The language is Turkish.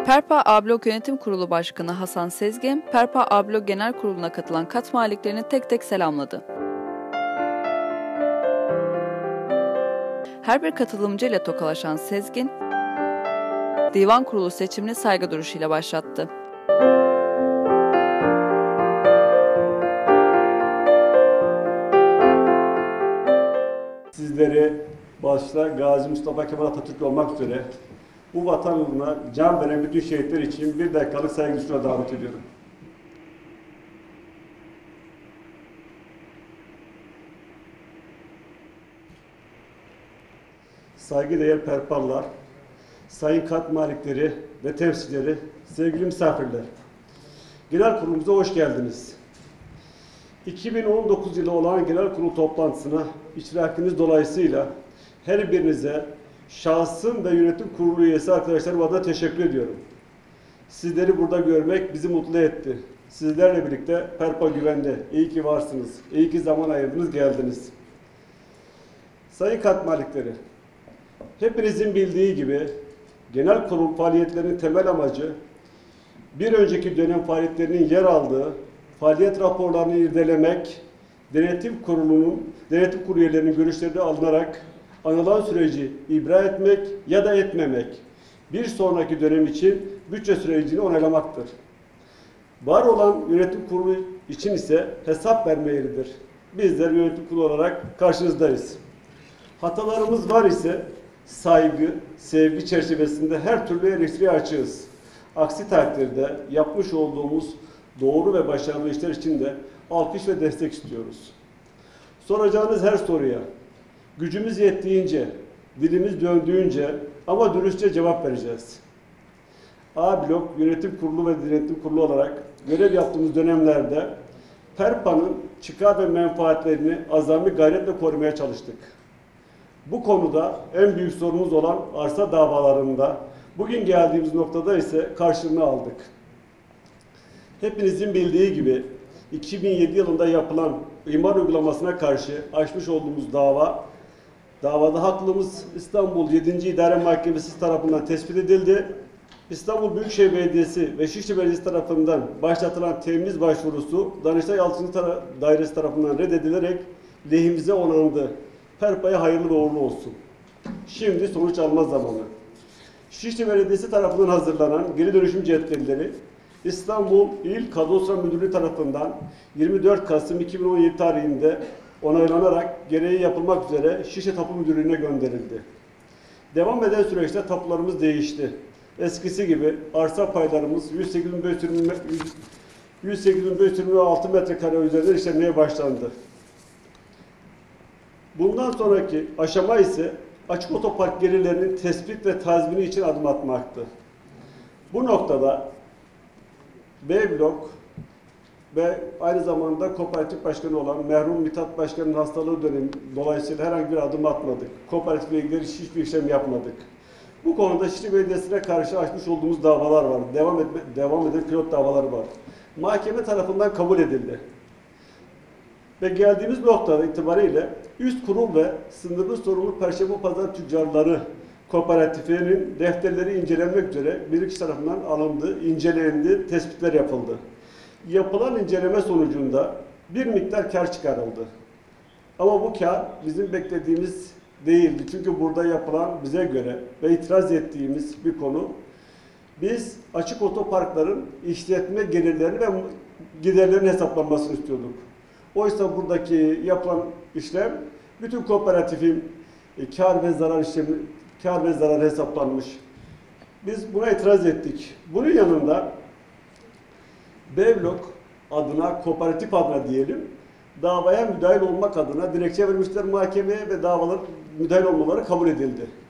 Perpa A-Blok Yönetim Kurulu Başkanı Hasan Sezgin, Perpa A-Blok Genel Kurulu'na katılan kat maliklerini tek tek selamladı. Her bir katılımcıyla tokalaşan Sezgin, Divan Kurulu seçimini saygı duruşuyla başlattı. Sizleri başta Gazi Mustafa Kemal Atatürk olmak üzere bu vatan uğruna can veren bütün şehitler için bir dakikalık saygı duruşuna davet ediyorum. Saygıdeğer Perpalılar, sayın kat malikleri ve temsilcileri, sevgili misafirler. Genel kurulumuza hoş geldiniz. 2019 yılı olan genel kurul toplantısına iştirakiniz dolayısıyla her birinize şahsım ve yönetim kurulu üyesi arkadaşlarım adına teşekkür ediyorum. Sizleri burada görmek bizi mutlu etti. Sizlerle birlikte Perpa güvende. İyi ki varsınız. İyi ki zaman ayırdınız, geldiniz. Sayın kat malikleri, hepinizin bildiği gibi genel kurul faaliyetlerinin temel amacı bir önceki dönem faaliyetlerinin yer aldığı faaliyet raporlarını irdelemek, denetim kurulu üyelerinin görüşleri alınarak anılan süreci ibra etmek ya da etmemek, bir sonraki dönem için bütçe sürecini onaylamaktır. Var olan yönetim kurulu için ise hesap verme yeridir. Bizler yönetim kurulu olarak karşınızdayız. Hatalarımız var ise saygı, sevgi çerçevesinde her türlü eleştiriye açığız. Aksi takdirde yapmış olduğumuz doğru ve başarılı işler için de alkış ve destek istiyoruz. Soracağınız her soruya gücümüz yettiğince, dilimiz döndüğünce ama dürüstçe cevap vereceğiz. A-Blok Yönetim Kurulu ve Denetim Kurulu olarak görev yaptığımız dönemlerde Perpa'nın çıkar ve menfaatlerini azami gayretle korumaya çalıştık. Bu konuda en büyük sorunumuz olan arsa davalarında bugün geldiğimiz noktada ise karşılığını aldık. Hepinizin bildiği gibi 2007 yılında yapılan imar uygulamasına karşı açmış olduğumuz davada haklılığımız İstanbul 7. İdare Mahkemesi tarafından tespit edildi. İstanbul Büyükşehir Belediyesi ve Şişli Belediyesi tarafından başlatılan temiz başvurusu Danıştay 6. Dairesi tarafından reddedilerek lehimize onandı. Perpa'ya hayırlı ve uğurlu olsun. Şimdi sonuç alma zamanı. Şişli Belediyesi tarafından hazırlanan geri dönüşüm cetvelleri İstanbul İl Kadastro Müdürlüğü tarafından 24 Kasım 2017 tarihinde onaylanarak gereği yapılmak üzere Şişli Tapu Müdürlüğü'ne gönderildi. Devam eden süreçte tapularımız değişti. Eskisi gibi arsa paylarımız 108.526 metrekare üzerinde işlemeye başlandı. Bundan sonraki aşama ise açık otopark gelirlerinin tespit ve tazmini için adım atmaktı. Bu noktada B-Blok ve aynı zamanda kooperatif başkanı olan merhum Mithat Başkan'ın hastalığı dönemi dolayısıyla herhangi bir adım atmadık. Kooperatifle ilgili hiçbir işlem yapmadık. Bu konuda Şişli Belediyesi'ne karşı açmış olduğumuz davalar var. Devam eden pilot davaları var. Mahkeme tarafından kabul edildi. Ve geldiğimiz noktada itibariyle üst kurul ve sınırlı sorumlu Perşembe Pazarı Tüccarları Kooperatifinin defterleri incelenmek üzere bilirkişi tarafından alındı, incelendi, tespitler yapıldı. Yapılan inceleme sonucunda bir miktar kar çıkarıldı. Ama bu kar bizim beklediğimiz değildi. Çünkü burada yapılan bize göre ve itiraz ettiğimiz bir konu. Biz açık otoparkların işletme gelirlerini ve giderlerin hesaplanmasını istiyorduk. Oysa buradaki yapılan işlem bütün kooperatifin kar ve zarar hesaplanmış. Biz buna itiraz ettik. Bunun yanında B-Blok adına, kooperatif adına diyelim, davaya müdahil olmak adına dilekçe vermişler mahkemeye ve davalar müdahil olmaları kabul edildi.